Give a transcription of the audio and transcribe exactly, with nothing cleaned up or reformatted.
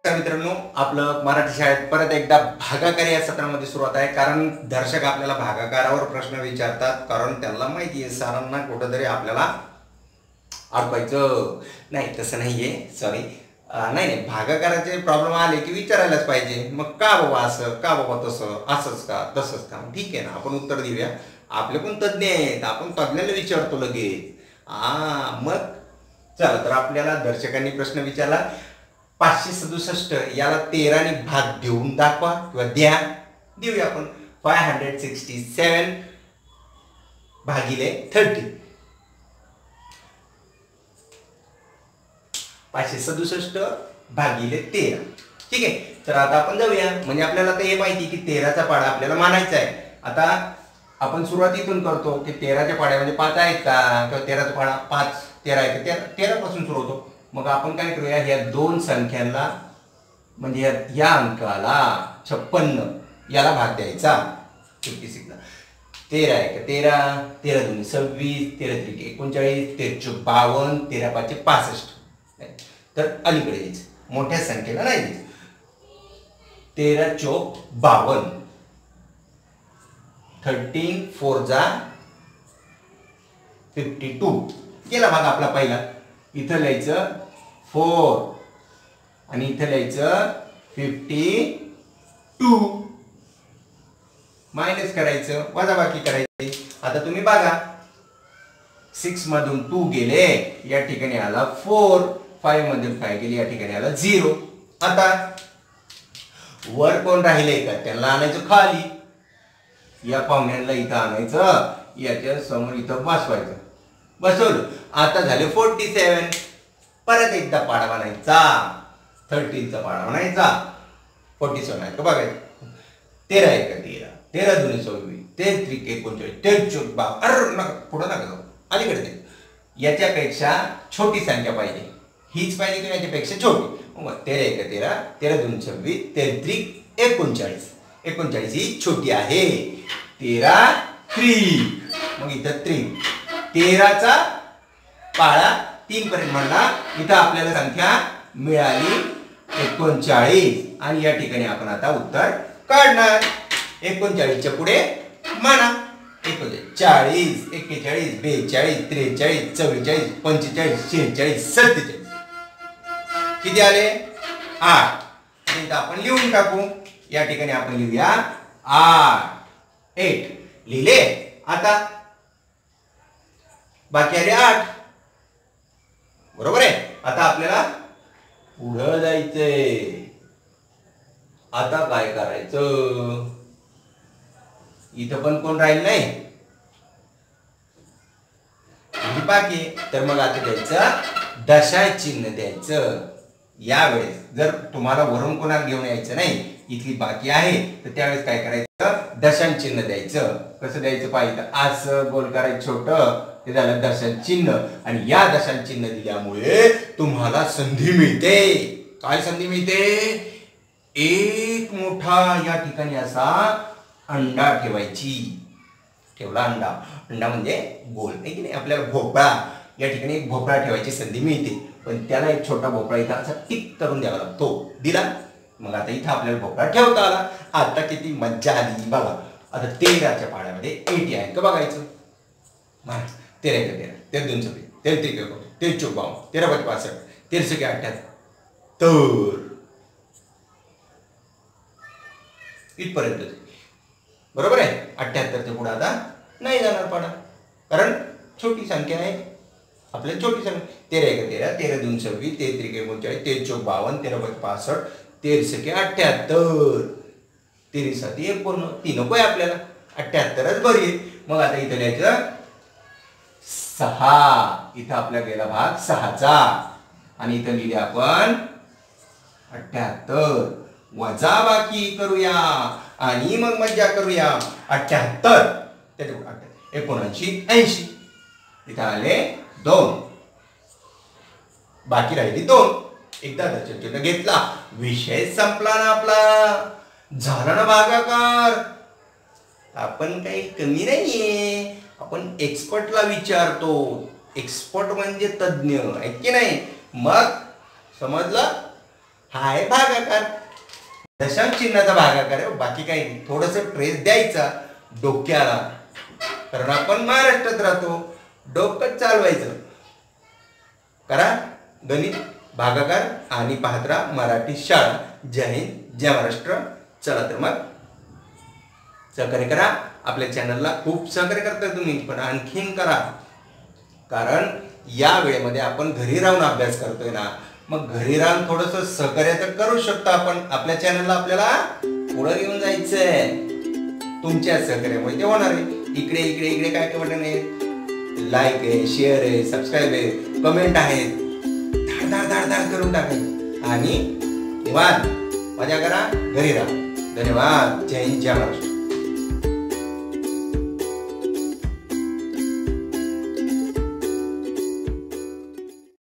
मित्रांनो, आपलं मराठी शाळेत परत एकदा भागाकार या सत्रामध्ये सुरुवात आहे. कारण दर्शक आपल्याला भागाकारावर प्रश्न विचारतात, कारण त्यांना माहिती आहे सरांना कुठंतरी आपल्याला अडवायचं नाही. तसं नाहीये, सॉरी नाही नाही भागाकाराचे प्रॉब्लेम आले की विचारायलाच पाहिजे. मग का बाबा असं, का बाबा तसं, असंच का तसंच का, ठीक आहे ना, आपण उत्तर देऊया. आपले पण तज्ज्ञ आहेत, आपण तज्ज्ञाला विचारतो लगेच. हा मग चला, तर आपल्याला दर्शकांनी प्रश्न विचारला, पाचशे सदुसष्ट याला तेराने भाग देऊन दाखवा किंवा द्या. देऊया आपण. फाय हंड्रेड सिक्स्टी सेवन भागिले थर्टी. पाचशे सदुसष्ट भागिले तेरा. ठीक आहे, तर आता आपण जाऊया. म्हणजे आपल्याला तर हे माहिती की तेराचा पाडा आपल्याला मानायचा आहे. आता आपण सुरुवातीतून करतो की तेराच्या पाड्यामध्ये पाच आहेत का, किंवा तेराचा पाडा पाच तेरा आहे का, तेरा तेरा पासून सुरू होतो. मग आपण काय करूया, ह्या दोन संख्यांना म्हणजे या अंकाला छप्पन्न याला भाग द्यायचा. फिफ्टी सिक्सला तेरा आहे का, तेरा तेरा दोन सव्वीस, तेरा त्रिक एकोणचाळीस, तेरा चौक बावन्न, तेरा पाचशे पासष्ट. तर अलीकडे यायचं, मोठ्या संख्येला नाही द्यायचं. तेरा चौक बावन्न, थर्टीन फोर जा फिफ्टी टू. गेला भाग आपला पहिला. इथं लिहायचं फोर आणि इथं लिहायचं फिफ्टी टू. मायनस करायचं, वजाबाकी करायची. आता तुम्ही बघा, सिक्स मधून टू गेले, या ठिकाणी आला फोर. फाईव्ह मधून फाय गेले, या ठिकाणी आला झिरो. आता वर कोण राहिले का, त्यांना आणायचं खाली. या पाहुण्यांना इथं आणायचं, याच्या समोर इथं बसवायचं. बसवलं. आता झाले फोर्टी सेवन. परत एकदा पाडा बनायचा, थर्टीनचा पाडा बनायचा. फोर्टी सेवन आहे का बघायचं. तेरा आहे का, तेरा तेरा दोन्ही सव्वीस, तेरा त्रिक एकोणचाळीस, तेरा चौक बाव. अरे नका, पुढं नका जाऊ, अलीकडे ते. याच्यापेक्षा छोटी संख्या पाहिजे, हीच पाहिजे की याच्यापेक्षा छोटी. मग तेरा आहे का, तेरा तेरा दोन सव्वीस, तेरा त्रिक एकोणचाळीस. एकोणचाळीस ही छोटी आहे. तेरा त्रिक, मग इथं त्रिक. तेराचा पाळा तीन पर्यंत म्हणला. इथं आपल्याला संख्या मिळाली एकोणचाळीस. आणि या ठिकाणी आपण आता उत्तर काढणार. एकोणचाळीसच्या पुढे म्हणा. एकोणचाळीस, चाळीस, एक्केचाळीस, बेचाळीस, त्रेचाळीस, चव्वेचाळीस, पंचेचाळीस, शेहेचाळीस, सत्तेचाळीस. किती आले? आठ. इथं आपण लिहून टाकू. या ठिकाणी आपण लिहूया आठ. एट लिहिले. आता बाकी आले आठ. बरोबर आहे. आता आपल्याला पुढं जायचंय. आता काय करायचं, इथं पण कोण राहील नाही बाकी. तर मग आता द्यायचं दशांश चिन्ह द्यायचं. यावेळेस जर तुम्हाला वरून कोणाला घेऊन यायचं नाही, इथली बाकी आहे, तर त्यावेळेस काय करायचं, दशांश चिन्ह द्यायचं. कसं द्यायचं पाहिजे, असं गोल करायचं छोटं, ते झालं दशांश चिन्ह. आणि या दशांश चिन्ह दिल्यामुळे तुम्हाला संधी मिळते. काय संधी मिळते, एक मोठा या ठिकाणी असा अंडा ठेवायची. ठेवला अंडा, अंडा म्हणजे गोल आहे की नाही, आपल्याला भोपळा, या ठिकाणी एक भोपळा ठेवायची संधी मिळते. पण त्याला एक छोटा भोपळा इथं असा टिक करून द्यावा लागतो. दिला. मग आता इथं आपल्याला भोपळा ठेवता आला. आता किती मज्जा आली बघा. आता तेराच्या पाड्यामध्ये एटी आहे का बघायचं. तेरा एक तेरा, तेरा दोन सव्वीस, तेरा त्रिक एकोणचाळीस, तेरा चौक बावन्न, तेरा पाच पासष्ट, तेरा सके अठ्ठ्याहत्तर. इथपर्यंत बरोबर आहे. अठ्ठ्याहत्तरच्या पुढे आता नाही जाणार पाडा, कारण छोटी संख्या आहे. आपल्याला छोटी संख्या. तेरा एक तेरा, तेरा दोन सव्वीस, तेरा त्रिक एकोणचाळीस, तेरा चौक बावन्न, तेरा पाच पासष्ट, तेरा सके अठ्ठ्याहत्तर. तेरा सात एकोण, ती नकोय आपल्याला, अठ्ठ्याहत्तरच बरी आहे. मग आता इथं लिहायचं सहा. इथं आपला गेला भाग सहाचा. आणि इथं लिहिले आपण अठ्ठ्याहत्तर. वजा बाकी करूया आणि मग मज्जा करूया. अठ्ठ्याहत्तर त्याच्या एकोणऐंशी, ऐंशी. इथं आले दोन, बाकी राहिली दोन. एकदा दशांश चिन्ह घेतला, विषय संपला ना आपला. झाला ना भागाकार. आपण काही कमी नाहीये, आपण एक्सपर्टला विचारतो. एक्सपर्ट म्हणजे तज्ञ आहे की नाही. मग समजलं. हा आहे भागाकार. दशांश चिन्हाचा भागाकार आहे, बाकी काही नाही. थोडस ट्रेस द्यायचा डोक्याला, कारण आपण महाराष्ट्रात राहतो. डोकं चालवायचं. करा गणित भागाकार आणि पाहत राहा मराठी शाळा. जय हिंद, जय महाराष्ट्र. चला तर मग सहकार्य करा. आपल्या चॅनलला खूप सहकार्य करताय तुम्ही, पण आणखीन करा, कारण या वेळेमध्ये आपण घरी राहून अभ्यास करतोय ना. मग घरी राहून थोडस सहकार्य तर करू शकतो आपण. आपल्या चॅनलला आपल्याला पुढे घेऊन जायचंय. तुमच्या सहकार्यामुळे ते होणार आहे. इकडे इकडे इकडे काय काय बटन आहे, लाईक आहे, शेअर आहे, सबस्क्राईब आहे, कमेंट आहेत. धाड धाड धाड धाड करून टाकायचं आणि निवांत मजा करा, घरी राहा. धन्यवाद. जय हिंद, जय महाराष्ट्र.